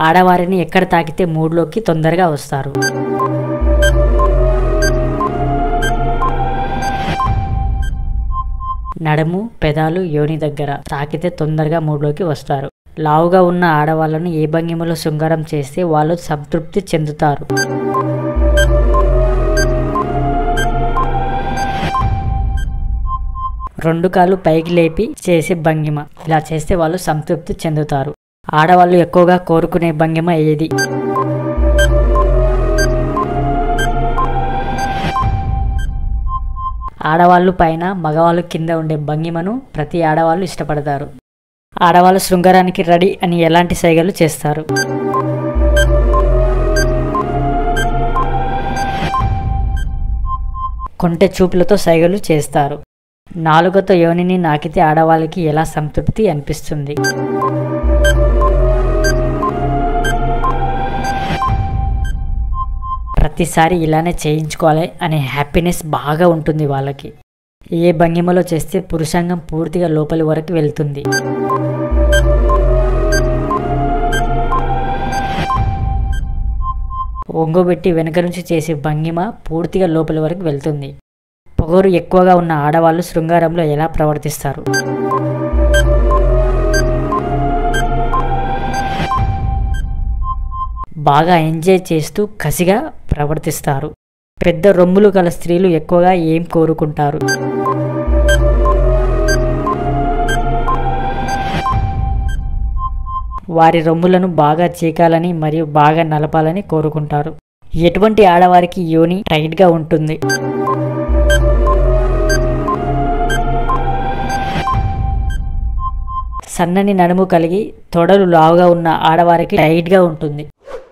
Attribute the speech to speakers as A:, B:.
A: ఆడవారిని ఎక్కడ తాకితే మూడ్లోకి తొందరగా వస్తారు. నడుము, పెదాలు, యోని దగ్గర తాకితే తొందరగా మూడ్లోకి వస్తారు. లావుగా ఉన్న ఆడవాళ్ళను ఏ భంగిమలో శృంగారం చేస్తే వాళ్ళు సంతృప్తి చెందుతారు? రెండు కాళ్ళు పైకి లేపి చేసే భంగిమ. ఇలా చేస్తే వాళ్ళు సంతృప్తి చెందుతారు. ఆడవాళ్ళు ఎక్కువగా కోరుకునే భంగిమ ఏది? ఆడవాళ్ళు పైన, మగవాళ్ళు కింద ఉండే భంగిమను ప్రతి ఆడవాళ్ళు ఇష్టపడతారు. ఆడవాళ్ళు శృంగారానికి రెడీ అని ఎలాంటి సైగలు చేస్తారు? కొంటె చూపులతో సైగలు చేస్తారు. నాలుకతో యోనిని నాకితే ఆడవాళ్ళకి ఎలా సంతృప్తి అనిపిస్తుంది? ప్రతిసారి ఇలానే చేయించుకోవాలి అనే హ్యాపీనెస్ బాగా ఉంటుంది వాళ్ళకి. ఏ భంగిమలో చేస్తే పురుషాంగం పూర్తిగా లోపలి వరకు వెళ్తుంది? ఒంగోబెట్టి వెనుక నుంచి చేసే భంగిమ పూర్తిగా లోపలి వరకు వెళ్తుంది. పొగరు ఎక్కువగా ఉన్న ఆడవాళ్ళు శృంగారంలో ఎలా ప్రవర్తిస్తారు? బాగా ఎంజాయ్ చేస్తూ కసిగా ప్రవర్తిస్తారు. పెద్ద రొమ్ములు గల స్త్రీలు ఎక్కువగా ఏం కోరుకుంటారు? వారి రొమ్ములను బాగా చీకాలని మరియు బాగా నలపాలని కోరుకుంటారు. ఎటువంటి ఆడవారికి యోని టైట్గా ఉంటుంది? సన్నని నడుము కలిగి తొడలు లావుగా ఉన్న ఆడవారికి టైట్గా ఉంటుంది.